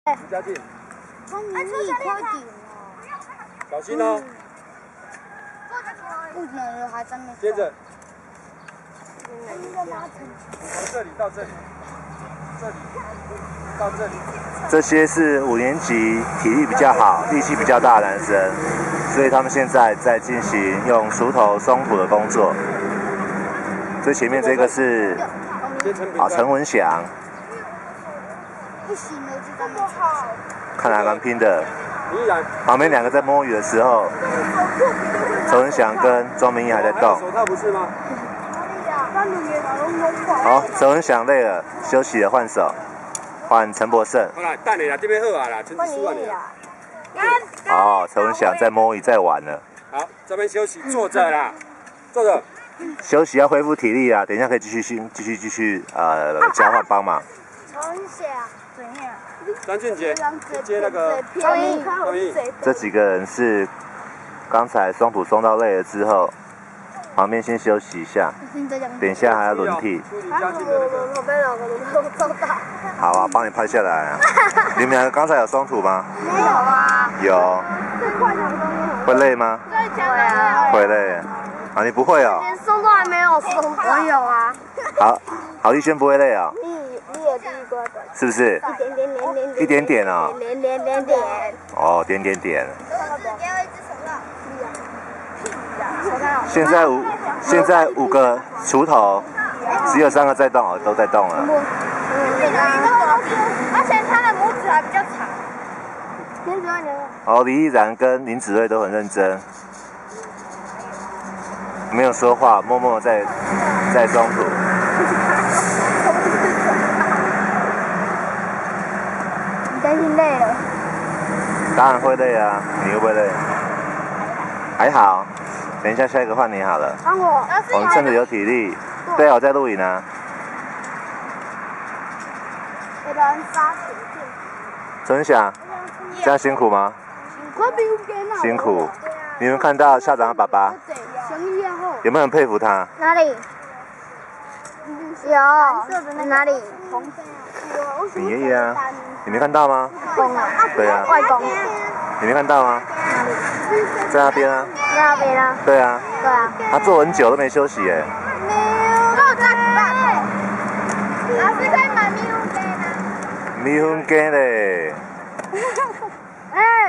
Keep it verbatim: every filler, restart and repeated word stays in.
离家近。 它离你靠近小心哦。 不能还在那。 接着。从这里到这里，这里到这里。 这些是五年级体力比较好、力气比较大的男生，所以他们现在在进行用锄头松土的工作。最前面这个是啊陈文祥， 不行了，就这么好。 看来蛮拼的。旁边两个在摸鱼的时候，陈文祥跟庄明义还在动。 手套不是吗？ 好，陈文祥累了，休息了，换手，换陈博胜。 好啦，等你啦，这边好啊啦，成绩输完了。 哦，陈文祥在摸鱼，在玩了。 好，这边休息，坐着啦，坐着。 休息要恢复体力啊，等一下可以继续继继续继续呃交换帮忙。 陈翔，怎样？ 张俊杰接那个周一， 周一。 这几个人是刚才松土松到累了之后，旁边先休息一下，等一下还要轮替。好啊，帮你拍下来啊。你们两个刚才有松土吗？ 没有啊。 有。会累吗？ 会啊。 会累。啊，你不会哦？ 连松都还没有松。我有啊。 好，郝丽轩不会累哦。 你你也第一个的。 是不是？ 一点点点点。 一点点哦。 点点点点。 哦，点点点。现在五现在五个锄头，只有三个在动哦，都在动了。 而且他的拇指还比较长。林子睿， 哦，李毅然跟林子睿都很认真，没有说话，默默在在松土。 你担心累了？ 当然会累啊，你会不会累？还好。等一下，下一个换你好了。 换我。 我们趁着有体力，对啊，我在录影啊。 给人杀死定。 陈翔，这样辛苦吗？辛苦。你们看到校长的爸爸？有没有人佩服他？ 哪里？有。哪里？ 你爷爷啊，你没看到吗？ 公啊。 对啊。 外公。 你没看到吗？ 哪里？ 在那边啊。 在那边啊。 对啊。 对啊。 他坐很久都没休息耶。 没有。肉炸蛋。老师可以买蜜蜂鸡吗？ 蜜蜂鸡嘞。 哎。